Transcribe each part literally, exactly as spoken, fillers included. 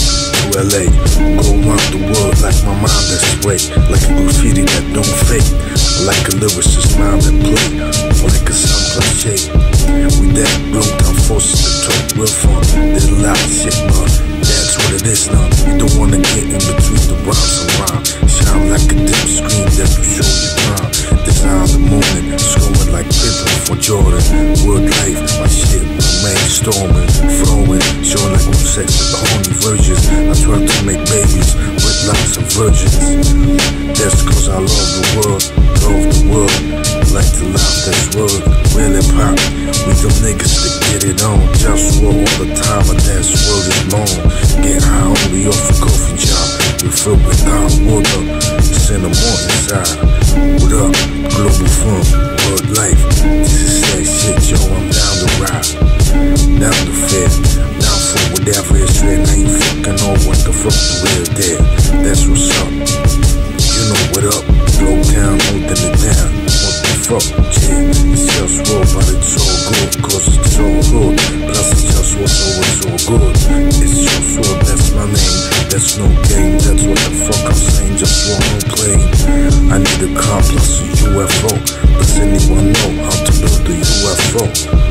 to L A, go around the world like my mind that's way, like a graffiti that don't fake, like a lyricist mind that play, like a sound cliche. We that Globetown forces to talk real fun, did a lot of shit, but that's what it is now. You don't wanna get in between the rhymes and rhyme, shine like a dim screen that will show you time. Design the moment, scoring like Pippen for Jordan. Word life, my shit, man, storming, flowing, showing like I'm sex with the horny virgins. I try to make babies with lots of virgins. That's cause I love the world, love the world, like the life that's world, really pop. We them niggas that get it on, just war all the time, but that's world is long. Get high only off a coffee job, we fill with our water, it's in the morning side. What up, Globalfirm, word life, this is that shit, yo, I'm down to ride, down to fit, down for whatever is real. I ain't fucking on what the fuck the real there, that's what's up. You know what up, Globetown, holding it down. What the fuck, yeah, it's just raw, but it's all good, cause it's all good. Plus it's just what's always all good. It's just raw, that's my name, that's no game. That's what the fuck I'm saying, just raw, no plane. I need a car plus a U F O. Does anyone know how to build a U F O?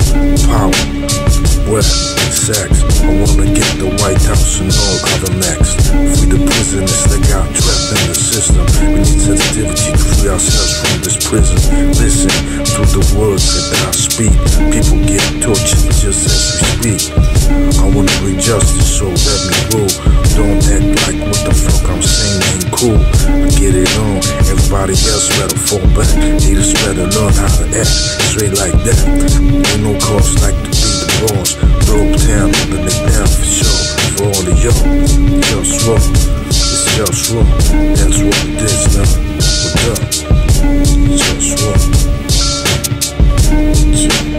Power, wealth, sex. I wanna get the White House and all other next. Free the prisoners that got trapped in the system. We need sensitivity to free ourselves from this prison. Listen to the words that I speak. People get tortured just as we speak. I wanna bring justice, so let me rule. Don't act like what the fuck I'm saying ain't cool. I get it on, everybody else better fall back. Haters better learn how to act straight like that. Ain't no cause like to be the boss. Globetown, holding it down for sure. For all of y'all, just raw, it's just raw. That's what it is now. What up? Just raw. Just